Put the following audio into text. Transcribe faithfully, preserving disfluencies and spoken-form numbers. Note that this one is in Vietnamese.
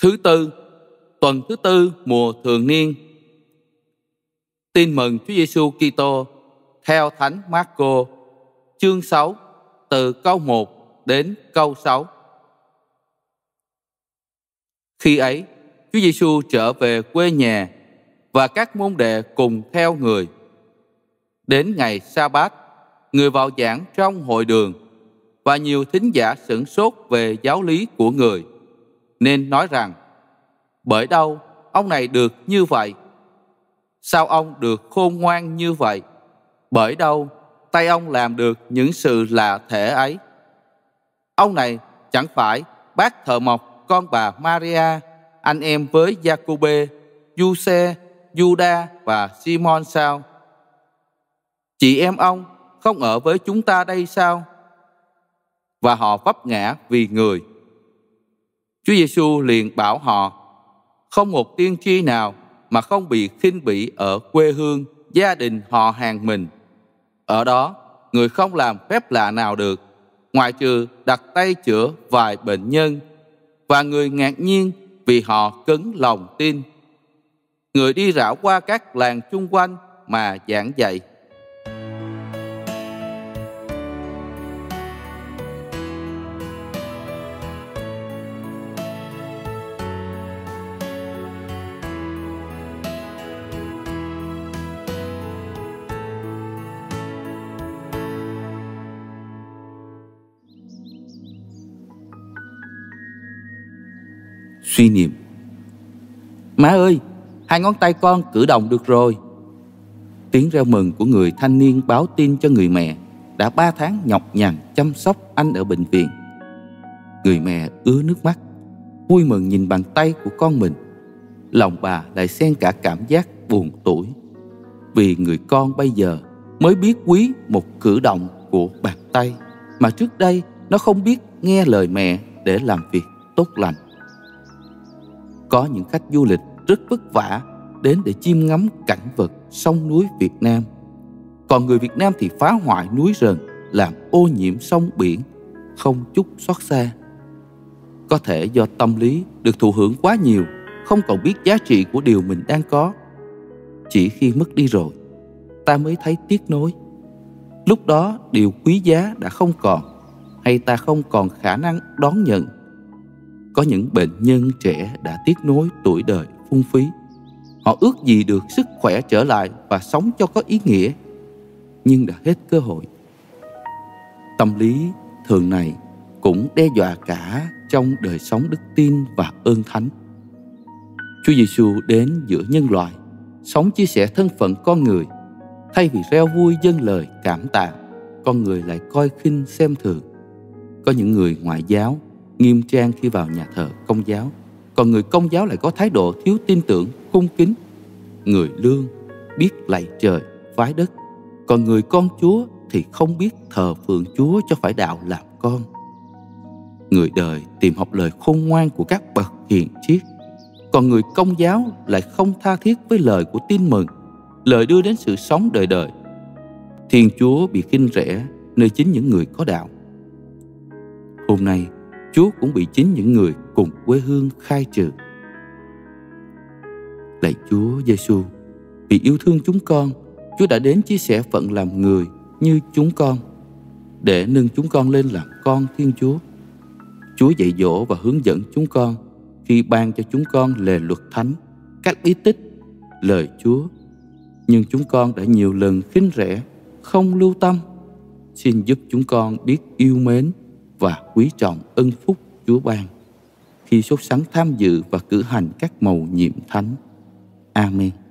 Thứ tư, tuần thứ tư mùa thường niên. Tin mừng Chúa Giêsu Kitô theo Thánh Marco, chương sáu, từ câu một đến câu sáu. Khi ấy, Chúa Giêsu trở về quê nhà và các môn đệ cùng theo người. Đến ngày Sa-bát, người vào giảng trong hội đường, và nhiều thính giả sửng sốt về giáo lý của người, nên nói rằng: bởi đâu ông này được như vậy? Sao ông được khôn ngoan như vậy? Bởi đâu tay ông làm được những sự lạ thể ấy? Ông này chẳng phải bác thợ mộc con bà Maria, anh em với Gia-cô-bê, Giuse, Giuđa và Simon sao? Chị em ông không ở với chúng ta đây sao? Và họ vấp ngã vì người. Chúa Giêsu liền bảo họ: không một tiên tri nào mà không bị khinh bỉ ở quê hương, gia đình họ hàng mình. Ở đó, người không làm phép lạ nào được, ngoại trừ đặt tay chữa vài bệnh nhân, và người ngạc nhiên vì họ cứng lòng tin. Người đi rảo qua các làng chung quanh mà giảng dạy. Suy niệm: má ơi, hai ngón tay con cử động được rồi. Tiếng reo mừng của người thanh niên báo tin cho người mẹ đã ba tháng nhọc nhằn chăm sóc anh ở bệnh viện. Người mẹ ứa nước mắt, vui mừng nhìn bàn tay của con mình. Lòng bà lại xen cả cảm giác buồn tủi, vì người con bây giờ mới biết quý một cử động của bàn tay mà trước đây nó không biết nghe lời mẹ để làm việc tốt lành. Có những khách du lịch rất vất vả đến để chiêm ngắm cảnh vật sông núi Việt Nam. Còn người Việt Nam thì phá hoại núi rừng, làm ô nhiễm sông biển, không chút xót xa. Có thể do tâm lý được thụ hưởng quá nhiều, không còn biết giá trị của điều mình đang có. Chỉ khi mất đi rồi, ta mới thấy tiếc nối. Lúc đó điều quý giá đã không còn, hay ta không còn khả năng đón nhận. Có những bệnh nhân trẻ đã tiếc nối tuổi đời phung phí. Họ ước gì được sức khỏe trở lại và sống cho có ý nghĩa, nhưng đã hết cơ hội. Tâm lý thường này cũng đe dọa cả trong đời sống đức tin và ơn thánh. Chúa Giêsu đến giữa nhân loại, sống chia sẻ thân phận con người. Thay vì reo vui dâng lời cảm tạ, con người lại coi khinh xem thường. Có những người ngoại giáo nghiêm trang khi vào nhà thờ Công giáo, còn người Công giáo lại có thái độ thiếu tin tưởng, cung kính. Người lương biết lạy trời, vái đất, còn người con Chúa thì không biết thờ phượng Chúa cho phải đạo làm con. Người đời tìm học lời khôn ngoan của các bậc hiền triết, còn người Công giáo lại không tha thiết với lời của tin mừng, lời đưa đến sự sống đời đời. Thiên Chúa bị khinh rẻ nơi chính những người có đạo. Hôm nay, Chúa cũng bị chính những người cùng quê hương khai trừ. Lạy Chúa Giêsu, vì yêu thương chúng con, Chúa đã đến chia sẻ phận làm người như chúng con, để nâng chúng con lên làm con Thiên Chúa. Chúa dạy dỗ và hướng dẫn chúng con khi ban cho chúng con lề luật thánh, các bí tích, lời Chúa. Nhưng chúng con đã nhiều lần khinh rẻ, không lưu tâm. Xin giúp chúng con biết yêu mến và quý trọng ân phúc Chúa ban khi sốt sắng tham dự và cử hành các mầu nhiệm thánh. Amen.